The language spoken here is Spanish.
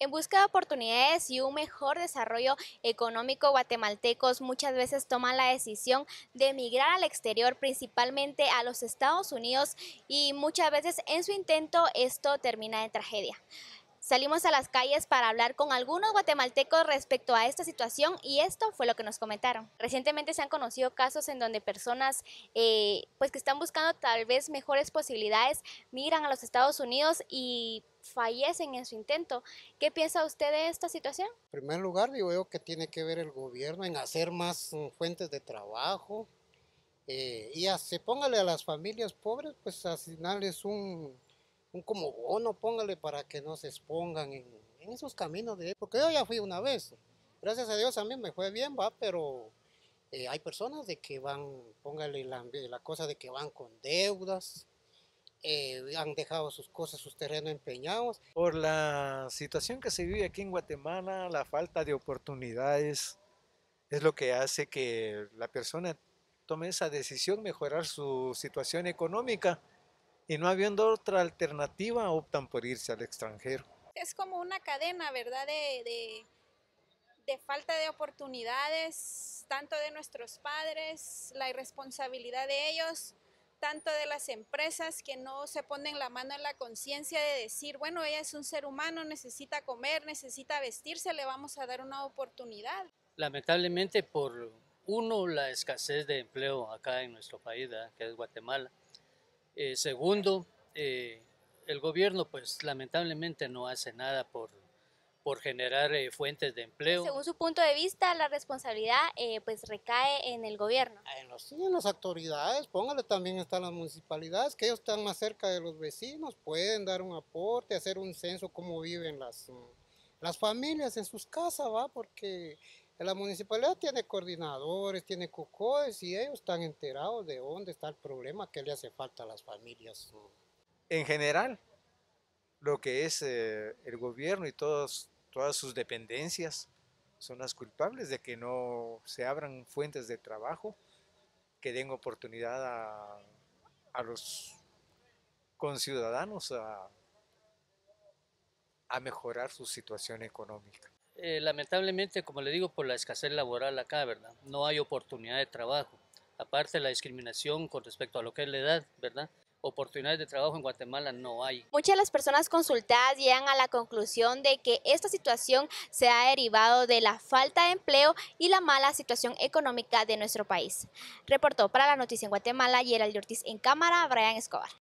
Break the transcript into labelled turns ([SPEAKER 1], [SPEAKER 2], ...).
[SPEAKER 1] En busca de oportunidades y un mejor desarrollo económico, guatemaltecos muchas veces toman la decisión de emigrar al exterior, principalmente a los Estados Unidos, y muchas veces en su intento esto termina en tragedia. Salimos a las calles para hablar con algunos guatemaltecos respecto a esta situación y esto fue lo que nos comentaron. Recientemente se han conocido casos en donde personas pues que están buscando tal vez mejores posibilidades migran a los Estados Unidos y fallecen en su intento. ¿Qué piensa usted de esta situación?
[SPEAKER 2] En primer lugar, digo yo que tiene que ver el gobierno en hacer más fuentes de trabajo póngale a las familias pobres, pues asignarles un como bono, póngale para que no se expongan en esos caminos porque yo ya fui una vez, gracias a Dios a mí me fue bien, va, pero hay personas de que van, póngale la cosa de que van con deudas, han dejado sus cosas, sus terrenos empeñados.
[SPEAKER 3] Por la situación que se vive aquí en Guatemala, la falta de oportunidades es lo que hace que la persona tome esa decisión, mejorar su situación económica y no habiendo otra alternativa optan por irse al extranjero.
[SPEAKER 4] Es como una cadena, ¿verdad? De falta de oportunidades, tanto de nuestros padres, la irresponsabilidad de ellos, tanto de las empresas que no se ponen la mano en la conciencia de decir, bueno, ella es un ser humano, necesita comer, necesita vestirse, le vamos a dar una oportunidad.
[SPEAKER 5] Lamentablemente por uno, la escasez de empleo acá en nuestro país, ¿verdad? Que es Guatemala. Segundo, el gobierno pues lamentablemente no hace nada por generar fuentes de empleo.
[SPEAKER 1] Según su punto de vista, la responsabilidad pues recae en el gobierno.
[SPEAKER 2] Sí, en las autoridades, póngale, también están las municipalidades, que ellos están más cerca de los vecinos, pueden dar un aporte, hacer un censo, cómo viven las familias en sus casas, ¿va? Porque la municipalidad tiene coordinadores, tiene COCODES y ellos están enterados de dónde está el problema que le hace falta a las familias.
[SPEAKER 3] En general, lo que es el gobierno y todas sus dependencias son las culpables de que no se abran fuentes de trabajo que den oportunidad a los conciudadanos a mejorar su situación económica.
[SPEAKER 5] Lamentablemente, como le digo, por la escasez laboral acá, ¿verdad? No hay oportunidad de trabajo. Aparte de la discriminación con respecto a lo que es la edad, ¿verdad? Oportunidades de trabajo en Guatemala no hay.
[SPEAKER 1] Muchas de las personas consultadas llegan a la conclusión de que esta situación se ha derivado de la falta de empleo y la mala situación económica de nuestro país. Reportó para la Noticia en Guatemala, Gerald Ortiz en cámara, Brian Escobar.